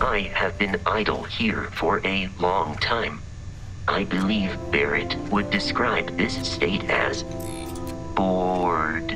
I have been idle here for a long time. I believe Barrett would describe this state as bored.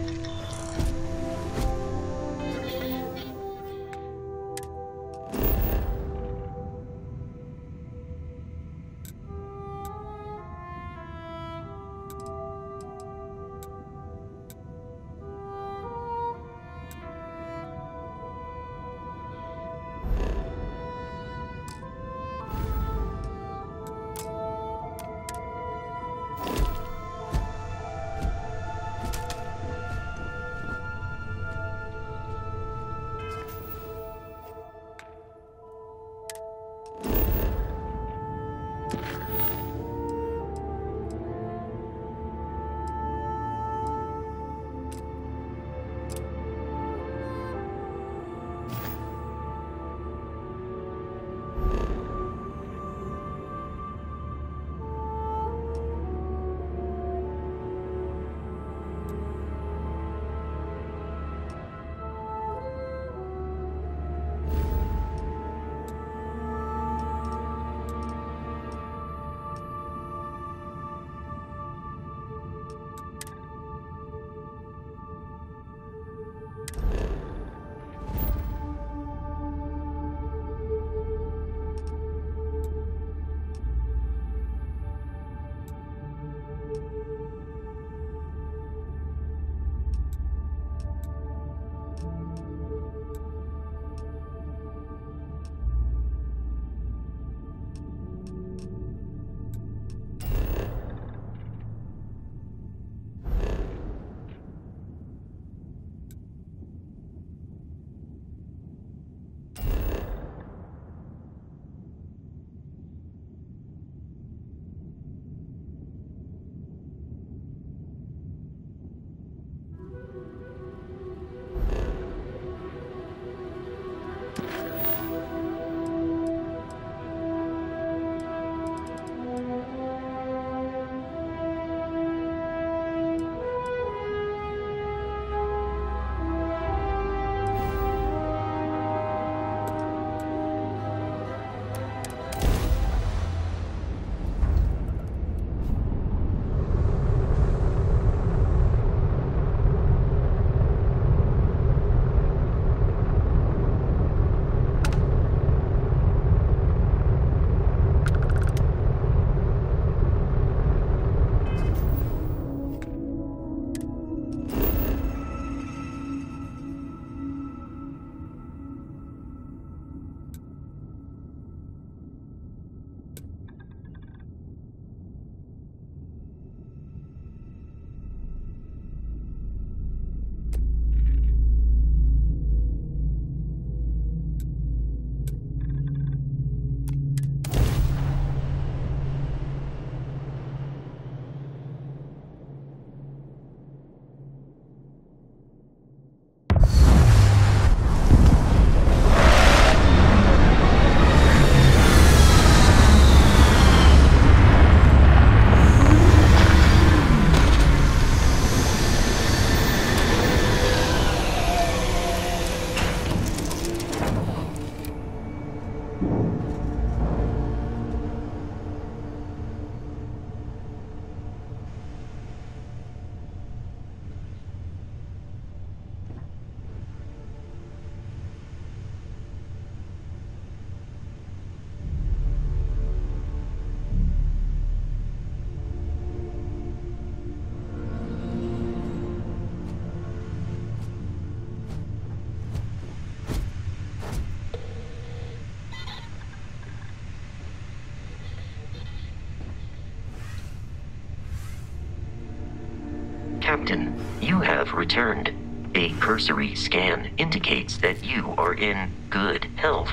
Captain, you have returned. A cursory scan indicates that you are in good health.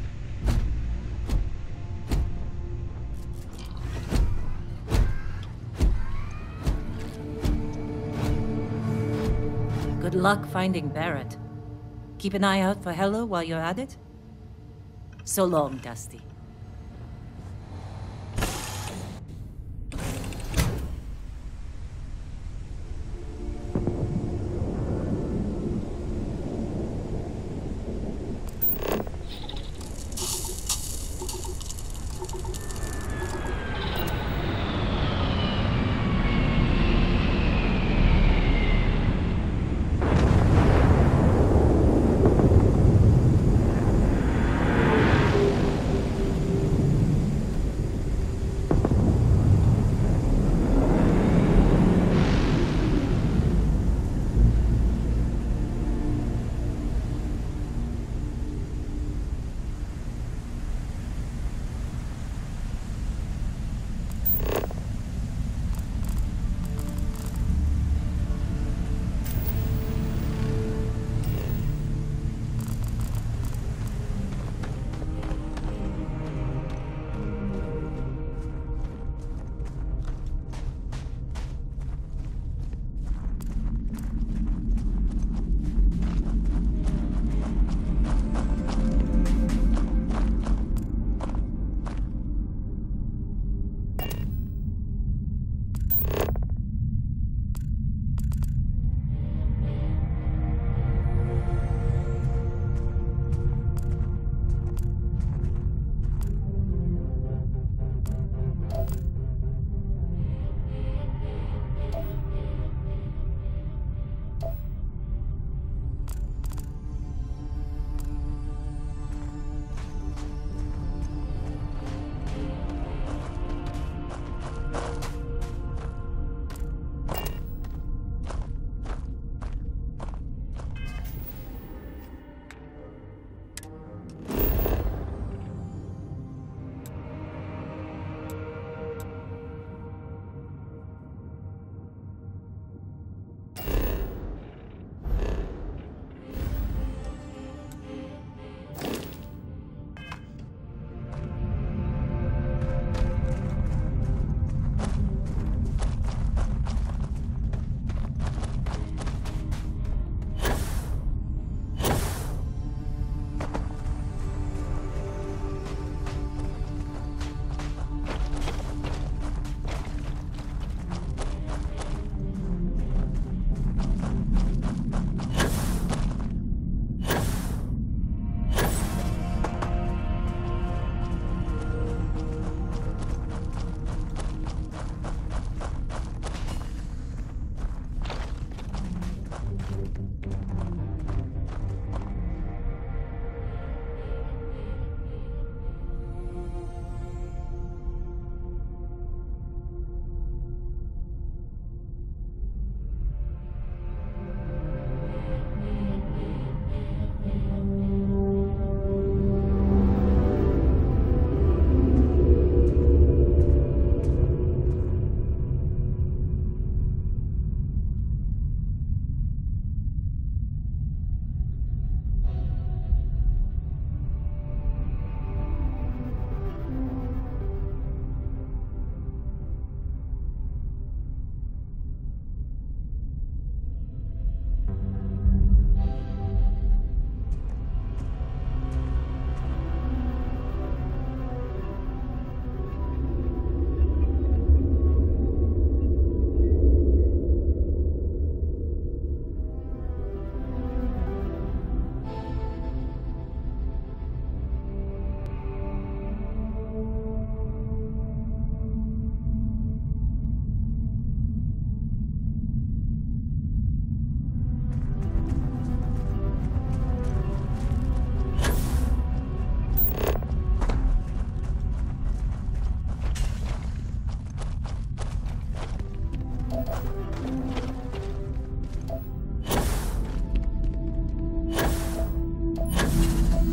Good luck finding Barrett. Keep an eye out for Hella while you're at it. So long, Dusty.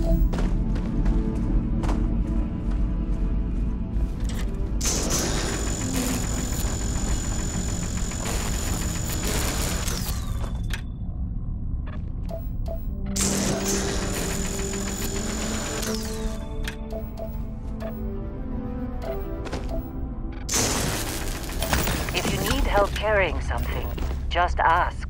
If you need help carrying something, just ask.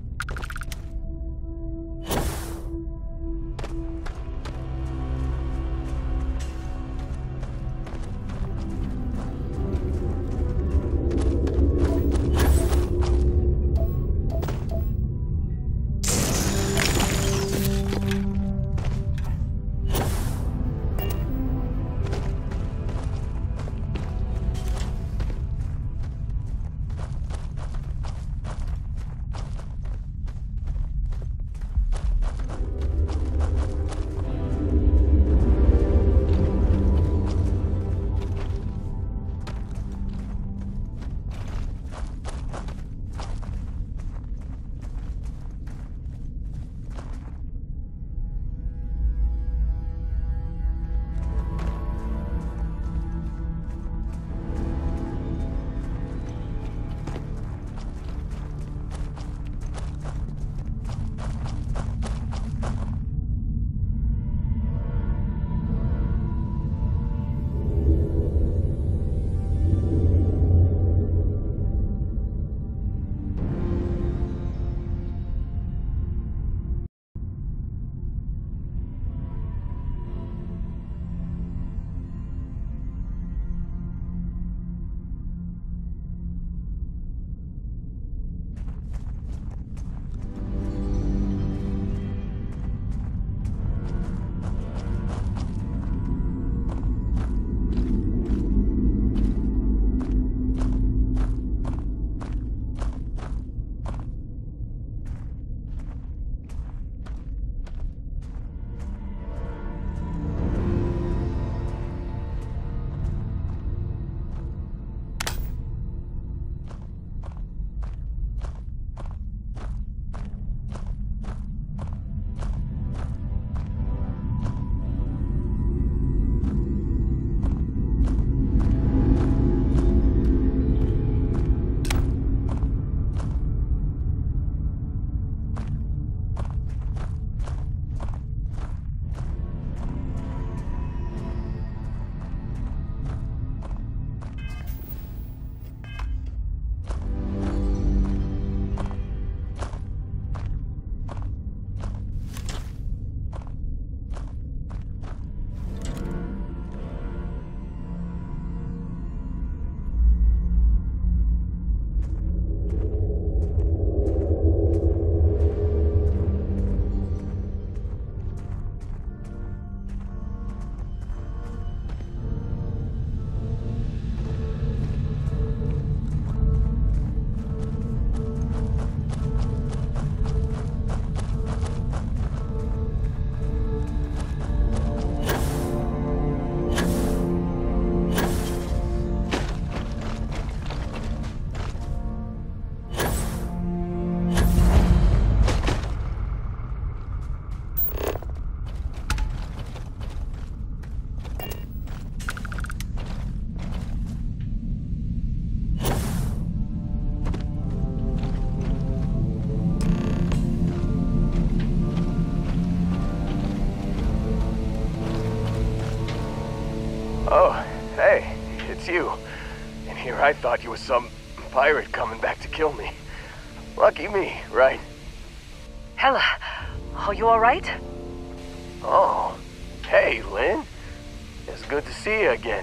Oh, hey, it's you. And here I thought you were some pirate coming back to kill me. Lucky me, right? Hella, are you alright? Oh, hey, Lynn. It's good to see you again.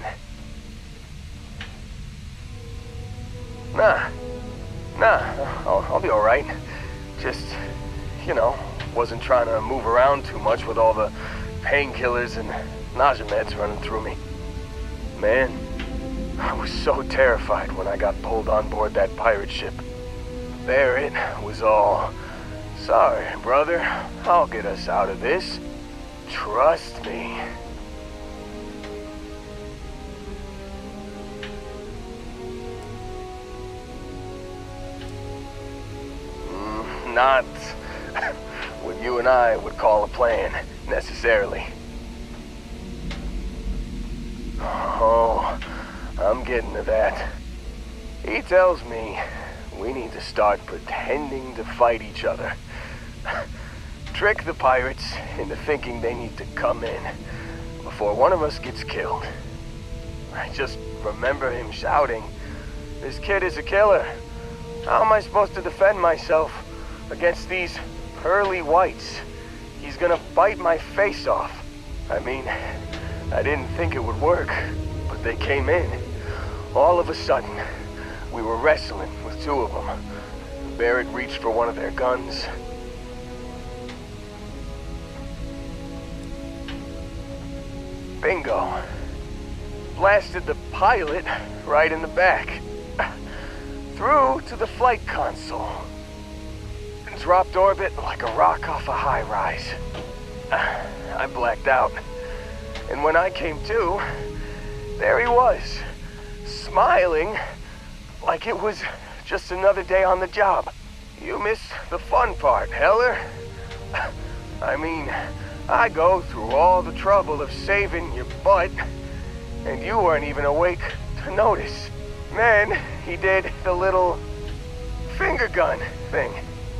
Nah, I'll be alright. Just, you know, wasn't trying to move around too much with all the painkillers and nausea meds running through me. Man, I was so terrified when I got pulled on board that pirate ship. There it was all. Sorry, brother. I'll get us out of this. Trust me. Not what you and I would call a plan, necessarily. I'm getting to that. He tells me we need to start pretending to fight each other. Trick the pirates into thinking they need to come in before one of us gets killed. I just remember him shouting, "This kid is a killer. How am I supposed to defend myself against these pearly whites? He's gonna bite my face off." I mean, I didn't think it would work, but they came in. All of a sudden, we were wrestling with two of them. Barrett reached for one of their guns. Bingo. Blasted the pilot right in the back. Through to the flight console. Dropped orbit like a rock off a high-rise. I blacked out. And when I came to, there he was, smiling like it was just another day on the job. You missed the fun part, Heller. I mean, I go through all the trouble of saving your butt, and you weren't even awake to notice. Then he did the little finger gun thing.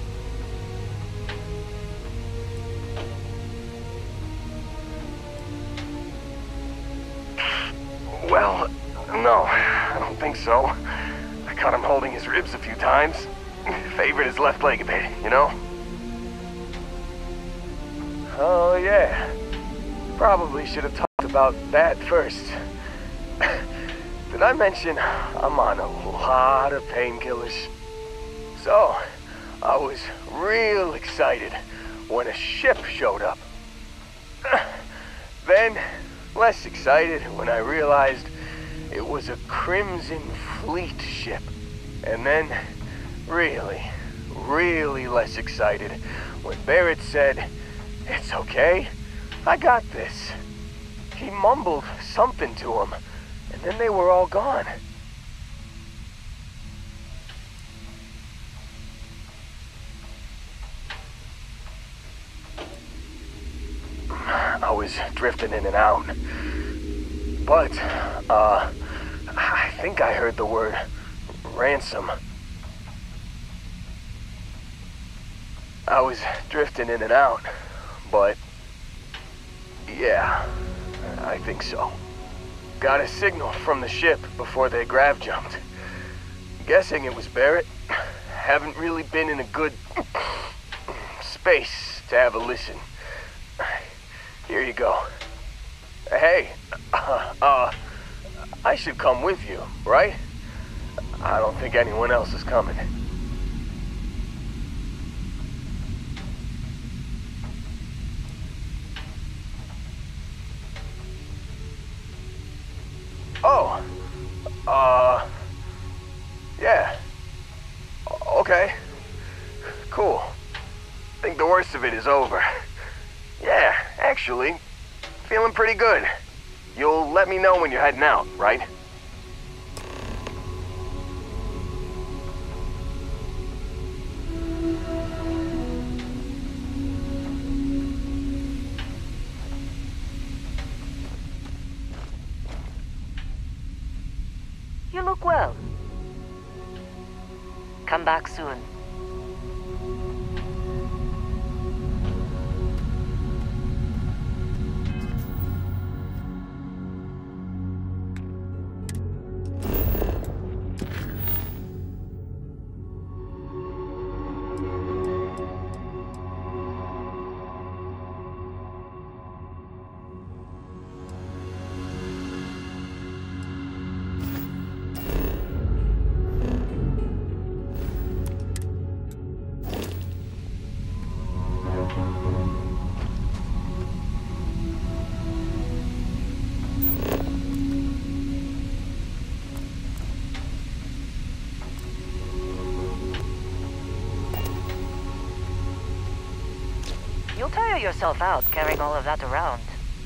Well, no, I don't think so. I caught him holding his ribs a few times. Favored his left leg a bit, you know? Oh, yeah. Probably should have talked about that first. Did I mention I'm on a lot of painkillers? So, I was real excited when a ship showed up. Then, less excited when I realized it was a Crimson Fleet ship. And then, really less excited when Barrett said, "It's okay, I got this." He mumbled something to him, and then they were all gone. I was drifting in and out. But, I think I heard the word ransom. I was drifting in and out, but yeah, I think so. Got a signal from the ship before they grav jumped. Guessing it was Barrett. Haven't really been in a good space to have a listen. Here you go. Hey, I should come with you, right? I don't think anyone else is coming. Oh, yeah. Okay. Cool. Think the worst of it is over. Yeah, actually, feeling pretty good. You'll let me know when you're heading out, right? You look well. Come back soon. You'll tire yourself out carrying all of that around.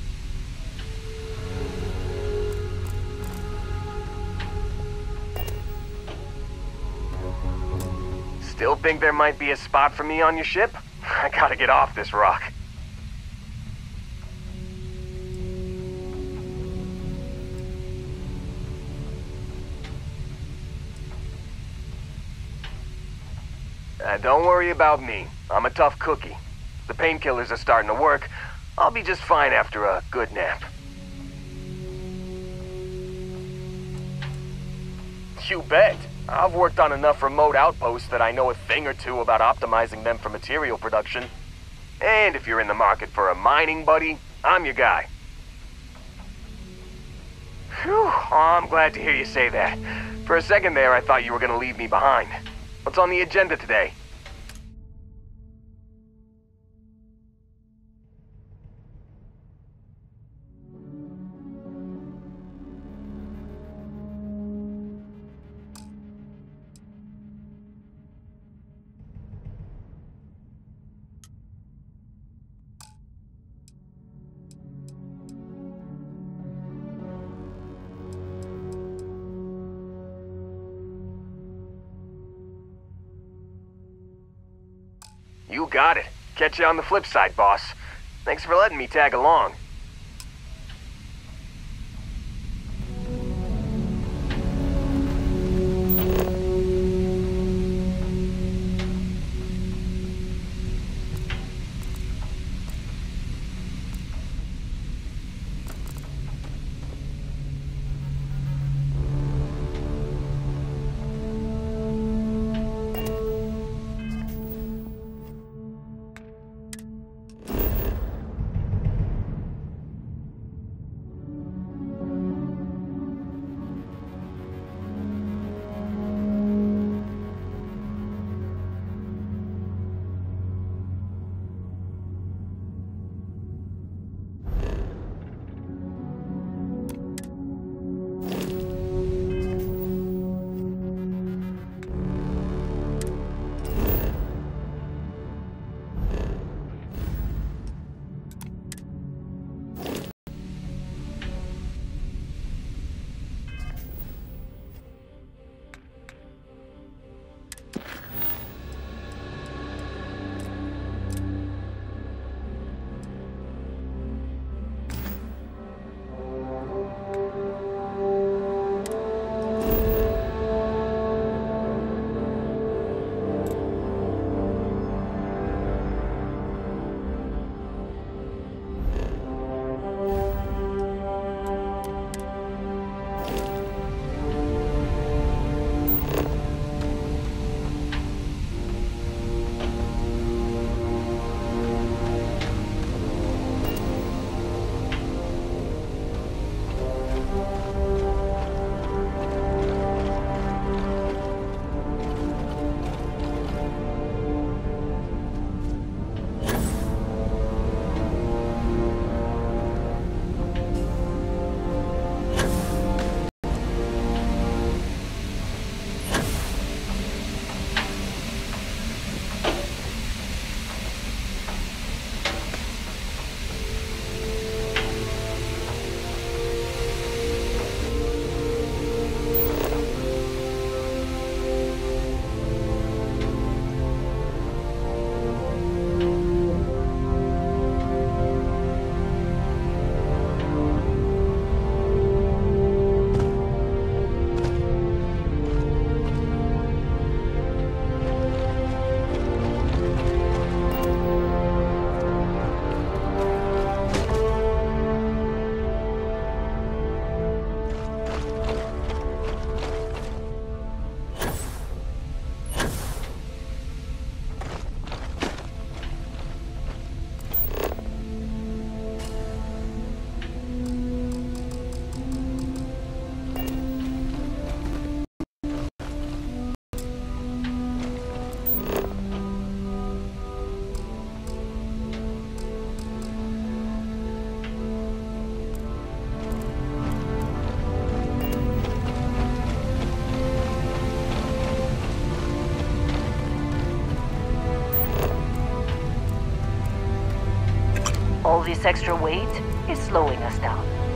Still think there might be a spot for me on your ship? I gotta get off this rock. Don't worry about me. I'm a tough cookie. The painkillers are starting to work. I'll be just fine after a good nap. You bet. I've worked on enough remote outposts that I know a thing or two about optimizing them for material production. And if you're in the market for a mining buddy, I'm your guy. Whew, I'm glad to hear you say that. For a second there, I thought you were gonna leave me behind. What's on the agenda today? You got it. Catch you on the flip side, boss. Thanks for letting me tag along. All this extra weight is slowing us down.